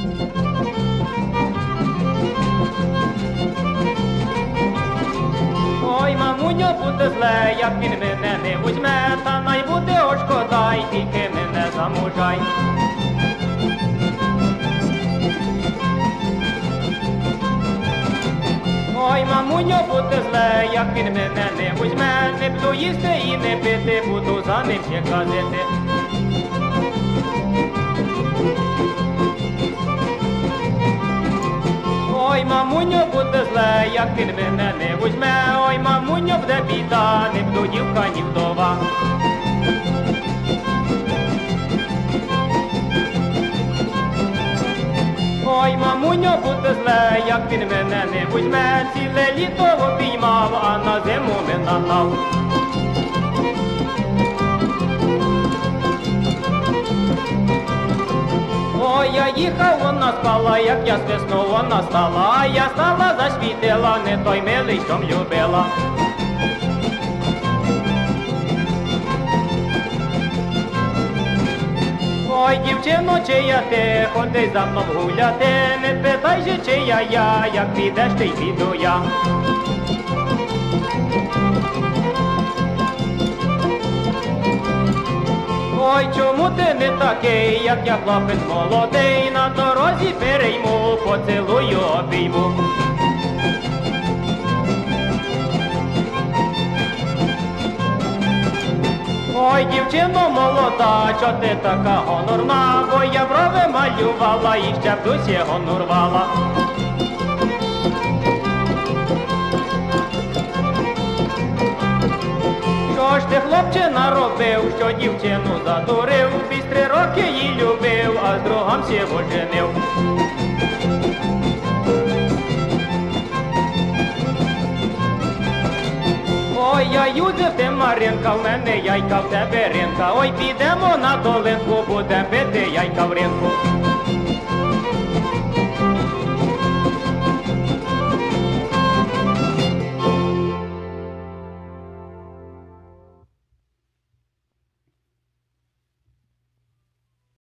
Ой, мамуньо, буде зле, як він мене не возьме, та най буде шкода, й тільки мене замужай. Ой, мамуньо, буде зле, як він мене не возьме, не буду їсти і не пити, буду за ним ще казити. Ой, мамуньо, буде зле, як він мене не возьме, ой, мамуньо, буде біда, не буду дівка, ні вдова. Ой, мамуньо, буде зле, як він мене не возьме, ціле літо обіймав, а на зиму мене нав. Ой, я їхав, вона спала, як я свиснув, вона стала, а я стала, засвітила, не той милий, що м любила. Ой, дівчино, чия ти, ходи за мною гуляти, не питай же, чия я, як підеш, ти й піду я. Ой, чому ти не такий, як я хлопець молодий, на дорозі перейму, поцілую, обійму. Ой, дівчино молода, чо ти така гонорна, бо я брови малювала і ще б досі гонорвала. Що ж ти, хлопче, наробив, що дівчину задурив, під 3 роки її любив, а з другом сів оженив. Ой, я Юзеф, ти Маринка, в мене яйка, в тебе ринка, ой, підемо на долинку, будем бити яйка в ринку.